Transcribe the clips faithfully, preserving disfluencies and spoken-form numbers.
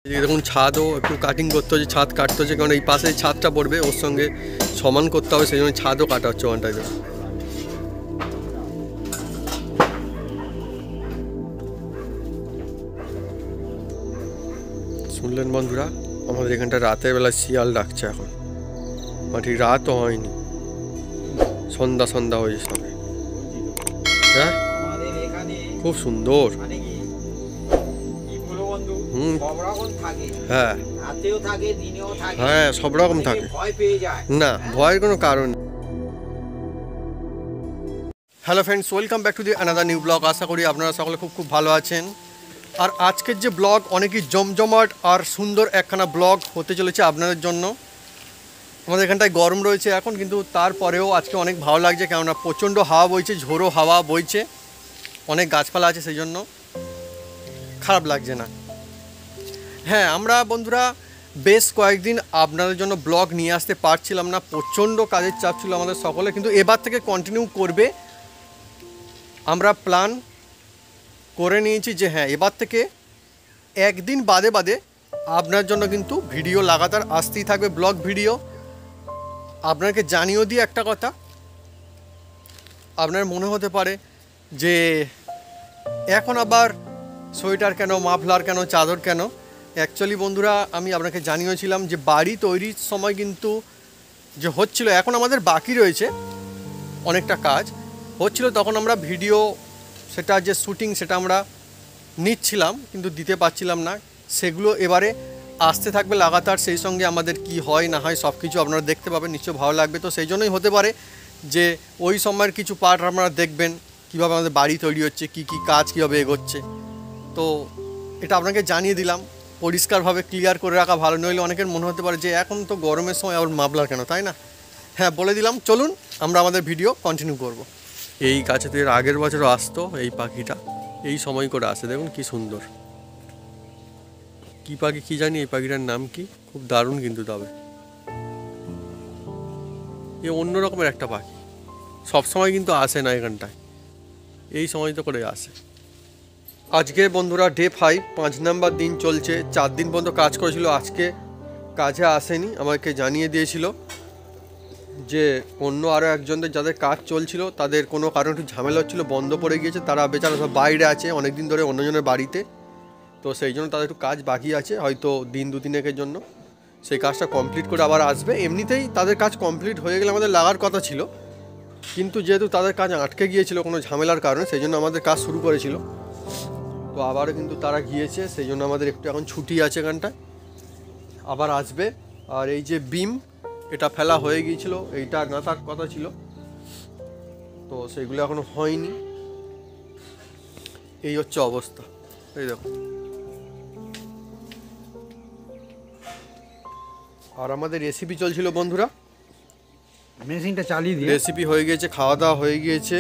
দেখুন ছাদও একটু কাটিং করতে হচ্ছে, ছাদ কাটতে হচ্ছে, কারণ এই পাশে ছাদটা পড়বে ওর সঙ্গে সমান করতে হবে, সেই জন্য ছাদও কাটা হচ্ছে ওখানটায়। শুনলেন বন্ধুরা, আমাদের এখানটা রাতের বেলা শিয়াল ডাকছে এখন, ঠিক রাতও হয়নি, সন্ধ্যা সন্ধ্যা হয়েছে সবে। হ্যাঁ খুব সুন্দর। হুম হ্যাঁ হ্যাঁ সব রকম থাকে, না ভয়ের কোনো কারণ। Hello friends, welcome back to the another new blog. আশা করি আপনারা সকলে খুব খুব ভালো আছেন। আর আজকের যে ব্লগ অনেকই জমজমাট আর সুন্দর একখানা ব্লগ হতে চলেছে আপনাদের জন্য। আমাদের এখানটায় গরম রয়েছে এখন, কিন্তু তারপরেও আজকে অনেক ভালো লাগছে, কেননা প্রচণ্ড হাওয়া বইছে, ঝোড়ো হাওয়া বইছে, অনেক গাছপালা আছে, সেই জন্য খারাপ লাগছে না। হ্যাঁ, আমরা বন্ধুরা বেশ কয়েকদিন আপনাদের জন্য ব্লগ নিয়ে আসতে পারছিলাম না, প্রচণ্ড কাজের চাপ ছিল আমাদের সকলে, কিন্তু এবার থেকে কন্টিনিউ করবে আমরা প্ল্যান করে নিয়েছি যে হ্যাঁ এবার থেকে একদিন বাদে বাদে আপনার জন্য কিন্তু ভিডিও লাগাতার আসতেই থাকবে, ব্লগ ভিডিও। আপনাকে জানিয়েও দিই একটা কথা, আপনার মনে হতে পারে যে এখন আবার সোয়েটার কেন, মাফলার কেন, চাদর কেন। অ্যাকচুয়ালি বন্ধুরা আমি আপনাকে জানিয়েছিলাম যে বাড়ি তৈরির সময় কিন্তু যে হচ্ছিল, এখন আমাদের বাকি রয়েছে অনেকটা কাজ হচ্ছিল, তখন আমরা ভিডিও সেটা যে শ্যুটিং সেটা আমরা নিচ্ছিলাম কিন্তু দিতে পারছিলাম না, সেগুলো এবারে আসতে থাকবে লাগাতার। সেই সঙ্গে আমাদের কি হয় না হয় সব কিছু আপনারা দেখতে পাবেন, নিশ্চয়ই ভালো লাগবে। তো সেই জন্যই হতে পারে যে ওই সময়ের কিছু পার্ট আপনারা দেখবেন, কীভাবে আমাদের বাড়ি তৈরি হচ্ছে, কি কি কাজ কীভাবে এগোচ্ছে। তো এটা আপনাকে জানিয়ে দিলাম, পরিষ্কারভাবে ক্লিয়ার করে রাখা ভালো, নইলে অনেকের মনে হতে পারে যে এখন তো গরমের সময় আবার মাফলার কেন, তাই না? হ্যাঁ বলে দিলাম, চলুন আমরা আমাদের ভিডিও কন্টিনিউ করব। এই গাছে তো এর আগের বছরও আসতো এই পাখিটা, এই সময় করে আসে, দেখুন কি সুন্দর। কি পাখি কি জানি, এই পাখিটার নাম কি, খুব দারুণ কিন্তু। তবে এ অন্য রকমের একটা পাখি, সব সময় কিন্তু আসে না এখানটায়, এই সময় তো করে আসে। আজকে বন্ধুরা ডে ফাইভ, পাঁচ নাম্বার দিন চলছে, চার দিন পর্যন্ত কাজ করেছিল, আজকে কাজে আসেনি, আমাকে জানিয়ে দিয়েছিল যে অন্য আরও একজনদের যাদের কাজ চলছিল তাদের কোনো কারণে একটু ঝামেলা হচ্ছিলো, বন্ধ পড়ে গিয়েছে, তারা বেচারা সব বাইরে আছে অনেক দিন ধরে অন্যজনের বাড়িতে, তো সেই জন্য তাদের একটু কাজ বাকি আছে, হয়তো দিন দু তিনেকের জন্য সেই কাজটা কমপ্লিট করে আবার আসবে। এমনিতেই তাদের কাজ কমপ্লিট হয়ে গেলে আমাদের লাগার কথা ছিল, কিন্তু যেহেতু তাদের কাজ আটকে গিয়েছিল কোনো ঝামেলার কারণে, সেই জন্য আমাদের কাজ শুরু করেছিল, তো আবারও কিন্তু তারা গিয়েছে, সেই জন্য আমাদের একটু এখন ছুটি আছে এখানটায়, আবার আসবে। আর এই যে বিম এটা ফেলা হয়ে গিয়েছিল, এইটা গাঁথার কথা ছিল, তো সেইগুলো এখনো হয়নি, এই হচ্ছে অবস্থা। এই দেখো, আর আমাদের রেসিপি চলছিল বন্ধুরা, মেশিনটা চালিয়ে দিয়ে রেসিপি হয়ে গিয়েছে, খাওয়া দাওয়া হয়ে গিয়েছে,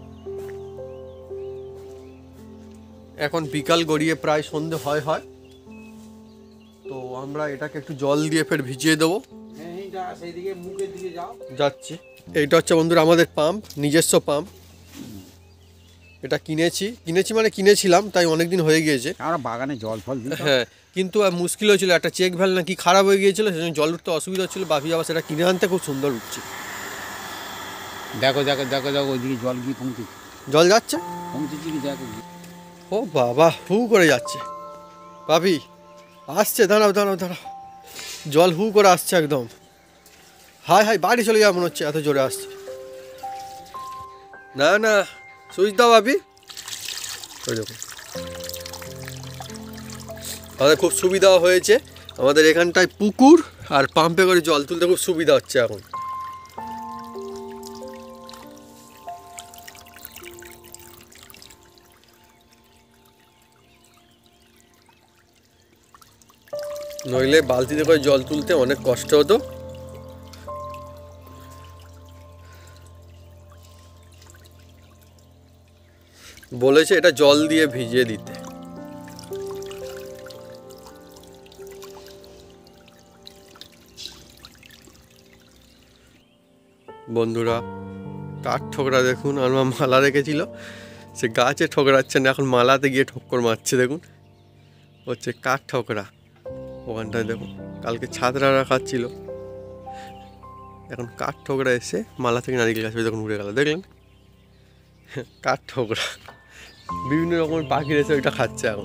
এখন বিকাল গড়িয়ে প্রায় সন্ধে হয় হয় তো আমরা এটাকে একটু জল দিয়ে ফের ভিজিয়ে দেবো, যাচ্ছি। এইটা হচ্ছে বন্ধুরা আমাদের পাম্প, নিজস্ব পাম্প, এটা কিনেছি কিনেছি মানে কিনেছিলাম, তাই অনেক দিন হয়ে গিয়েছে, আমরা বাগানে জল ফল দিই। হ্যাঁ, কিন্তু মুশকিল হয়েছিল, একটা চেক ভ্যাল নাকি খারাপ হয়ে গিয়েছিল, সেজন্য জল উঠতে অসুবিধা হচ্ছিল, বাপি আবার সেটা কিনে আনতে খুব সুন্দর উঠছে। দেখো দেখো দেখো দেখো ওইদিকে জল গিয়ে পৌঁছে, জল যাচ্ছে, পৌঁছেছি কি দেখো। ও বাবা, হু করে যাচ্ছে, বাপি আসছে, দাঁড়াও দাঁড়াও দাঁড়াও, জল হু করে আসছে একদম, হাই হাই বাড়ি চলে যাওয়া মনে হচ্ছে, এত জোরে আসছে। না না সুইচ দাও বাপি, ওই দেখুন আমাদের খুব সুবিধা হয়েছে, আমাদের এখানটায় পুকুর আর পাম্পে করে জল তুলতে খুব সুবিধা হচ্ছে এখন। নইলে বালতিতে করে জল তুলতে অনেক কষ্ট হতো। বলেছে এটা জল দিয়ে ভিজিয়ে দিতে। বন্ধুরা কাঠ ঠোকরা দেখুন, আমার মালা রেখেছিল, সে গাছে ঠোকরাচ্ছে না, এখন মালাতে গিয়ে ঠোক্কর মারছে, দেখুন হচ্ছে কাঠ ঠোকরা। ওখানটায় দেখুন কালকে ছাদরা খাচ্ছিল, এখন কাঠ ঠোকরা এসে মালা থেকে নারিকেল গাছ দেখুন উড়ে গেল, দেখলেন? কাঠ ঠোকরা বিভিন্ন রকমের পাখির এসে ওইটা খাচ্ছে এখন।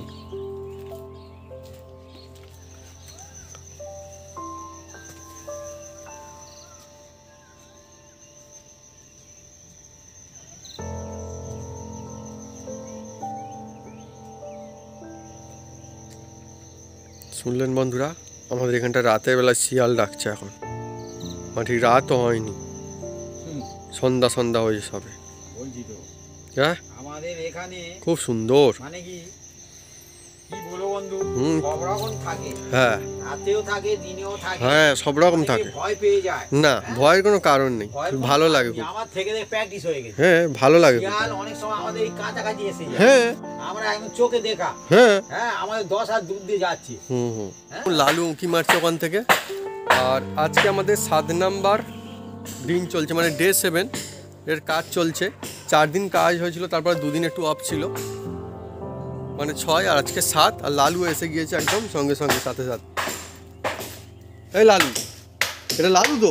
শুনলেন বন্ধুরা, আমাদের এখানটা রাতের বেলা শিয়াল ডাকছে এখন, মানে ঠিক রাতও হয়নি, সন্ধ্যা সন্ধ্যা হয়েছে সবে। বলছি তো হ্যাঁ আমাদের এখানে খুব সুন্দর। মানে কি কি বলো বন্ধু, হুম। সব রকম থাকে, হ্যাঁ রাতেও থাকে দিনেও থাকে। হ্যাঁ সব রকম অনেকে থাকে, ভয় পেয়ে যায়, না ভয়ের কোনো কারণ নেই, ভয়ের কোনো ভালো কারণ লাগে নেই। খুব। আমার থেকে প্র্যাকটিস হয়ে গেছে। হ্যাঁ ভালো লাগে খুব। শিয়াল অনেক সময় আমাদের এই কাছাকাছি এসে যায়, হ্যাঁ আমরা একদম চোখে দেখা, হ্যাঁ হ্যাঁ আমাদের দশ হাত দূর দিয়ে যাচ্ছে। হুম হুম হ্যাঁ? লালু উঁকি মারছে ওখান থেকে। আর আজকে আমাদের সাত নাম্বার দিন চলছে, মানে ডে সেভেন এর কাজ চলছে। চার দিন কাজ হয়েছিল, তারপর দুদিন একটু অফ ছিল, মানে ছয়, আর আজকে সাত। আর লালু এসে গিয়েছে একদম সঙ্গে সঙ্গে সাথে সাথে। এই লালু, এটা লালু তো।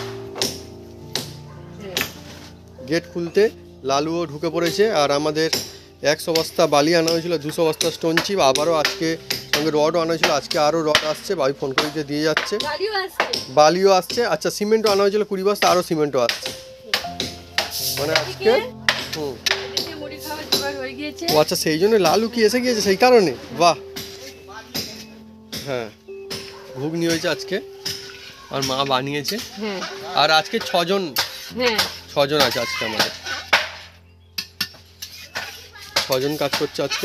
গেট খুলতে লালুও ঢুকে পড়েছে। আর আমাদের একশো বস্তা বালি আনা হয়েছিল, দুশো বস্তা স্টোন চিপ, আবারও আজকে সঙ্গে রডও আনা হয়েছিল, আজকে আরও রড আসছে, ভাই ফোন করে দিয়ে দিয়ে যাচ্ছে, বালিও আসছে। আচ্ছা সিমেন্টও আনা হয়েছিল কুড়ি বস্তা, আরও সিমেন্টও আসছে, মানে আজকে হুম ও আচ্ছা সেই জন্য লালু কি এসে গিয়েছে সেই কারণে, বাহ। হ্যাঁ ঘুগনি হয়েছে আজকে, আর মা বানিয়েছে। আর আজকে ছজন ছজন আছে আজকে আমাদের, ছজন কাজ করছে আজকে।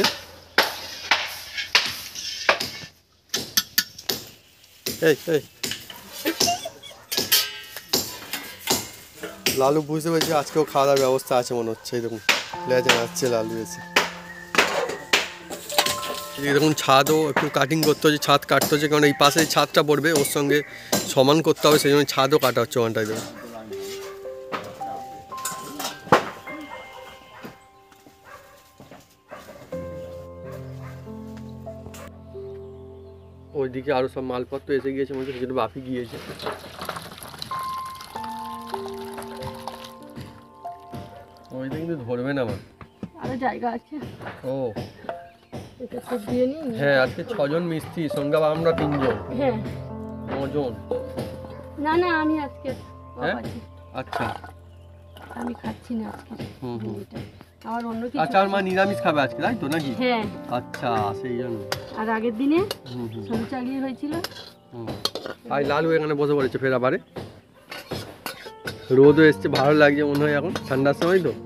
এই এই লালু বুঝতে পেরেছি আজকেও খাওয়া দাওয়ার ব্যবস্থা আছে মনে হচ্ছে, এরকম লেজে আসছে লালু এসে। এরকম ছাদও একটু কাটিং করতে হচ্ছে, ছাদ কাটতে হচ্ছে, কারণ এই পাশে ছাদটা পড়বে, ওর সঙ্গে সমান করতে হবে, সেই জন্য ছাদও কাটা হচ্ছে ওখানটায়। দেখুন ওইদিকে আরো সব মালপত্র এসে গিয়েছে, মনে হচ্ছে সেটা বাপি গিয়েছে। ওইটা কিন্তু ধরবে না আমার, আরো জায়গা আছে। ও এটা তো দিয়ে নি। হ্যাঁ আজকে ছজন মিস্ত্রি, সঙ্গে আবার আমরা তিনজন, হ্যাঁ নজন। না না আমি আজকে হ্যাঁ? off আছে। আচ্ছা আমি খাচ্ছি না আজকে। হুম হুম এটা আমার অন্য কিছু। আচ্ছা আর মা নিরামিষ খাবে আজকে তাই তো নাকি? হ্যাঁ আচ্ছা সেই জন্য। আর আগের দিনে হুম হুম সবু চালিয়ে হয়েছিল। হুম আর লালু এখানে বসে পড়েছে ফের আবারে, রোদও এসছে, ভালো লাগছে মনে হয় এখন ঠান্ডার সময় তো।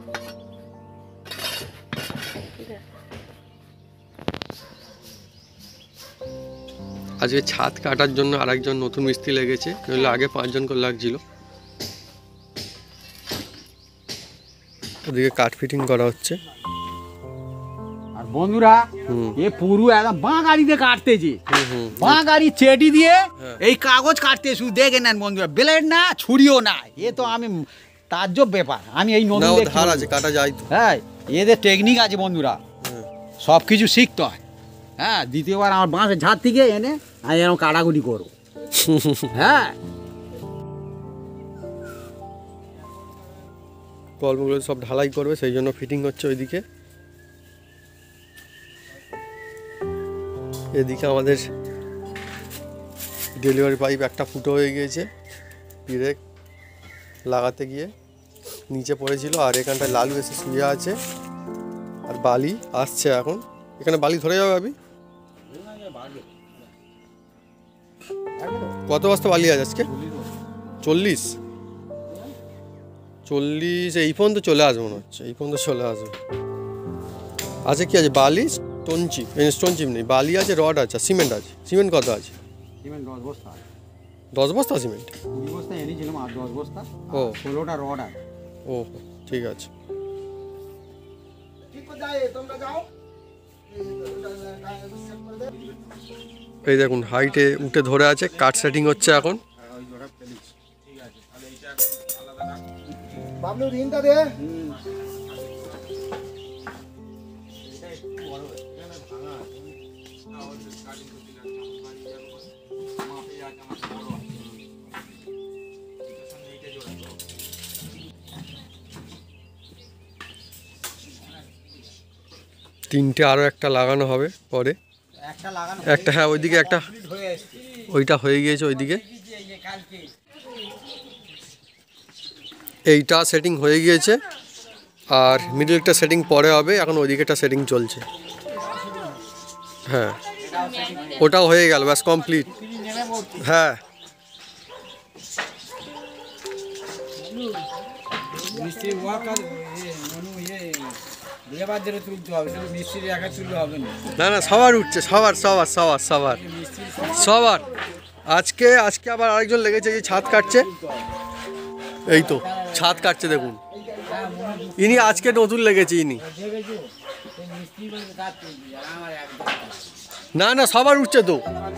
আজকে ছাদ কাটার জন্য আরেকজন নতুন মিস্ত্রি লেগেছে, নইলে আগে পাঁচজন করে লাগছিল। ওদিকে কাঠ ফিটিং করা হচ্ছে। আর বন্ধুরা হুম এ পুরো একদম বাঁ গাড়িতে কাটতেছে, হুম হুম বাঁ গাড়ি চেটি দিয়ে হ্যাঁ। এই কাগজ কাটতে, শুধু দেখে নেন বন্ধুরা, ব্লেড না ছুরিও না, এ তো আমি তাজ্জব ব্যাপার, আমি এই না নতুন ও দেখছি ধার বন্ধু। আছে, কাটা যায় তো। হ্যাঁ এদের টেকনিক আছে বন্ধুরা, হ্যাঁ। সব কিছু শিখতে হয়। হ্যাঁ দ্বিতীয়বার আমার বাঁশের ঝাড় থেকে এনে আমি এরকম কাটাকুটি করবো। হ্যাঁ গল্পগুলো সব ঢালাই করবে, সেই জন্য ফিটিং হচ্ছে ওইদিকে। এদিকে আমাদের ডেলিভারি পাইপ একটা ফুটো হয়ে গিয়েছে, ব্রেক লাগাতে গিয়ে নিচে পড়েছিল। আর এখানটায় লালু এসে শুয়ে আছে, আর বালি আসছে এখন। এখানে বালি ধরে যাবে ভাবি? কত বস্তা বালি আছে আজকে? চল্লিশ চল্লিশ এই পর্যন্ত চলে আসবে মনে হচ্ছে, এই পর্যন্ত চলে আসবে। আছে কি আছে? বালি, স্টোন চিপ, স্টোন চিপ নেই, বালি আছে, রড আছে, সিমেন্ট আছে। সিমেন্ট কত আছে? সিমেন্ট দশ বস্তা, দশ বস্তা সিমেন্ট? কুড়ি বস্তা এনেছিলাম, আর দশ বস্তা, ও ষোলোটা রড আছে। ও ঠিক আছে। এই দেখুন হাইটে উঠে ধরে আছে, কাঠ সেটিং হচ্ছে এখন। বাবলু ঋণটা দে। তিনটে আরও একটা লাগানো হবে পরে। একটা লাগানো একটা হ্যাঁ ওইদিকে একটা হয়ে এসছে। ওইটা হয়ে গিয়েছে ওইদিকে। এই যে কালকে এইটা সেটিং হয়ে গিয়েছে আর মিডলটা সেটিং পরে হবে, এখন ওইদিকেটা সেটিং চলছে। হ্যাঁ ওটাও হয়ে গেল, ব্যাস কমপ্লিট। নেমে পড়ছি। হ্যাঁ মিস্ত্রি ওয়ার্কার মনু ইয়ে লেবারদের তুলতে হবে, শুধু মিস্ত্রি একা তুললে হবে না। না না সবার উঠছে, সবার সবার সবার সবার মিস্ত্রি সবার আজকে আজকে আবার আরেকজন লেগেছে যে ছাদ কাটছে, এই তো ছাদ কাটছে দেখুন, ইনি আজকে নতুন লেগেছে ইনি। দেখেছো সেই মিস্ত্রি বলে কাজ করবি, আর আমার একদম না না সবার উঠছে তো।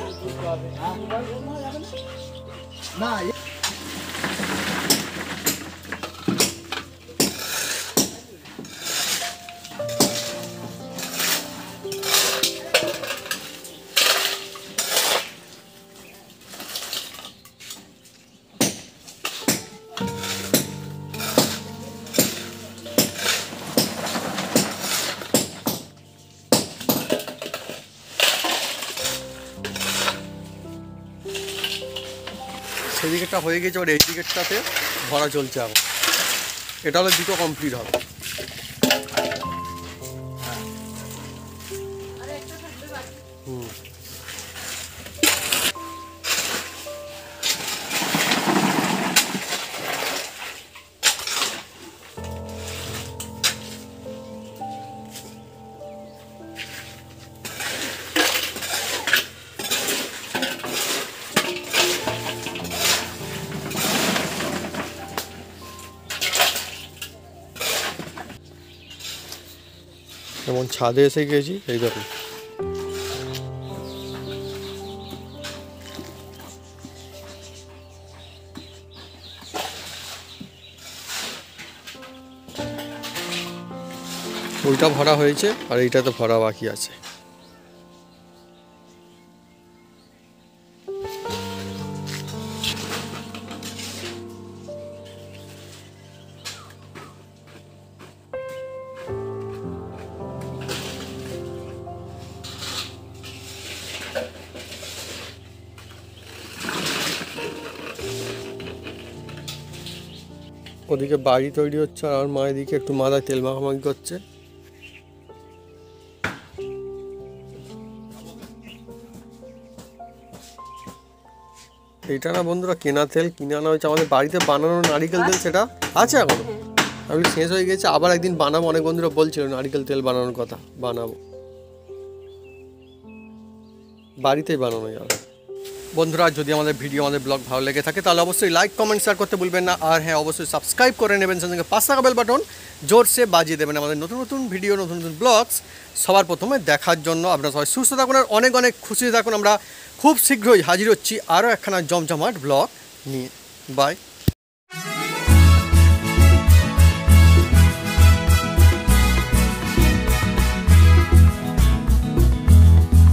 না। সেদিকেরটা হয়ে গেছে, আর এই দিকেরটাতে ভরা চলছে এখন। এটা হলে দুটো কমপ্লিট হবে। হুম যেমন ছাদে এসে গেছি, এই দেখুন ওইটা ভরা হয়েছে আর এইটাতে ভরা বাকি আছে। ওদিকে বাড়ি তৈরি হচ্ছে আর আমার মা এদিকে একটু মাথায় তেল মাখামাখি করছে। এইটা না বন্ধুরা কেনা তেল, কিনে আনা হয়েছে আমাদের বাড়িতে বানানো নারিকেল তেল, সেটা আছে এখনো, আমি শেষ হয়ে গেছে, আবার একদিন বানাবো। অনেক বন্ধুরা বলছিল নারিকেল তেল বানানোর কথা, বানাবো, বাড়িতেই বানানো যাবে। বন্ধুরা যদি আমাদের ভিডিও আমাদের ব্লগ ভালো লেগে থাকে তাহলে অবশ্যই লাইক কমেন্ট শেয়ার করতে ভুলবেন না, আর হ্যাঁ অবশ্যই সাবস্ক্রাইব করে নেবেন, সঙ্গে পাঁচ টাকা বেল বাটন জোরসে বাজিয়ে দেবেন আমাদের নতুন নতুন ভিডিও নতুন নতুন ব্লগস সবার প্রথমে দেখার জন্য। আপনারা সবাই সুস্থ থাকুন আর অনেক অনেক খুশি থাকুন। আমরা খুব শীঘ্রই হাজির হচ্ছি আরও একখানা জমজমাট ব্লগ নিয়ে। বাই।